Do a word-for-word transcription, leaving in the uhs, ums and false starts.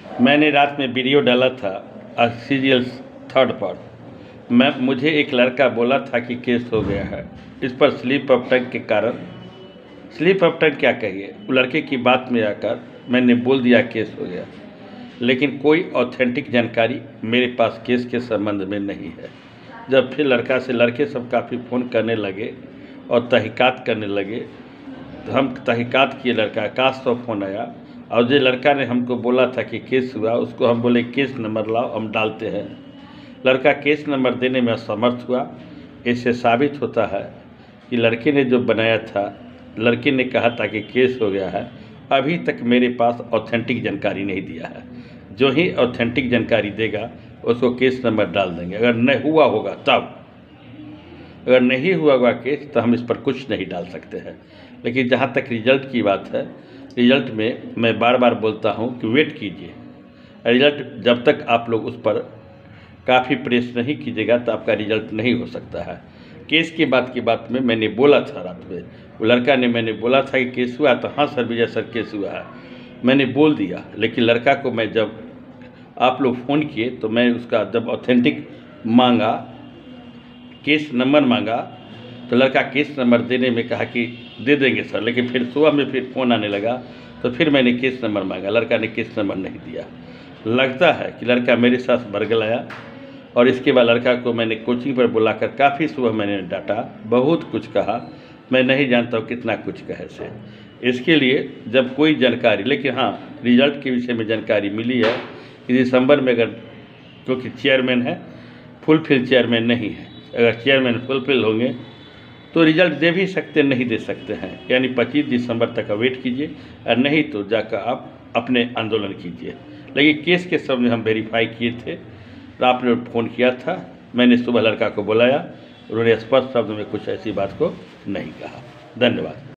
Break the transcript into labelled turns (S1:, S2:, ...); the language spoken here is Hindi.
S1: मैंने रात में वीडियो डाला था सीरियल थर्ड पर। मैं मुझे एक लड़का बोला था कि केस हो गया है इस पर स्लिप ऑफ टंग के कारण। स्लिप ऑफ टंग क्या कहिए, वो लड़के की बात में आकर मैंने बोल दिया केस हो गया, लेकिन कोई ऑथेंटिक जानकारी मेरे पास केस के संबंध में नहीं है। जब फिर लड़का से लड़के सब काफ़ी फ़ोन करने लगे और तहकीकात करने लगे, तो हम तहकीकात किए। लड़का आकाश तो फ़ोन आया और जो लड़का ने हमको बोला था कि केस हुआ, उसको हम बोले केस नंबर लाओ, हम डालते हैं। लड़का केस नंबर देने में असमर्थ हुआ। इससे साबित होता है कि लड़के ने जो बनाया था, लड़के ने कहा था कि केस हो गया है, अभी तक मेरे पास ऑथेंटिक जानकारी नहीं दिया है। जो ही ऑथेंटिक जानकारी देगा उसको केस नंबर डाल देंगे। अगर नहीं हुआ होगा तब, अगर नहीं हुआ होगा केस तो हम इस पर कुछ नहीं डाल सकते हैं। लेकिन जहाँ तक रिजल्ट की बात है, रिजल्ट में मैं बार बार बोलता हूँ कि वेट कीजिए। रिजल्ट जब तक आप लोग उस पर काफ़ी प्रेस नहीं कीजिएगा तो आपका रिजल्ट नहीं हो सकता है। केस की बात की बात में मैंने बोला था रात में, वो लड़का ने मैंने बोला था कि केस हुआ, तो हाँ सर विजय सर केस हुआ है, मैंने बोल दिया। लेकिन लड़का को मैं जब आप लोग फ़ोन किए तो मैं उसका जब ऑथेंटिक मांगा, केस नंबर मांगा, तो लड़का केस नंबर देने में कहा कि दे देंगे सर। लेकिन फिर सुबह में फिर फ़ोन आने लगा तो फिर मैंने केस नंबर मांगा, लड़का ने केस नंबर नहीं दिया। लगता है कि लड़का मेरे साथ बरगलाया। और इसके बाद लड़का को मैंने कोचिंग पर बुलाकर काफ़ी सुबह मैंने डांटा, बहुत कुछ कहा। मैं नहीं जानता हूँ कितना कुछ कहे से। इसके लिए जब कोई जानकारी, लेकिन हाँ रिजल्ट के विषय में जानकारी मिली है कि दिसंबर में, अगर क्योंकि चेयरमैन है, फुलफिल चेयरमैन नहीं है, अगर चेयरमैन फुलफिल होंगे तो रिजल्ट दे भी सकते, नहीं दे सकते हैं। यानी पच्चीस दिसंबर तक वेट कीजिए, और नहीं तो जाकर आप अपने आंदोलन कीजिए। लेकिन केस के सब में हम वेरीफाई किए थे, तो आपने फ़ोन किया था, मैंने सुबह लड़का को बुलाया, उन्होंने स्पष्ट शब्द में कुछ ऐसी बात को नहीं कहा। धन्यवाद।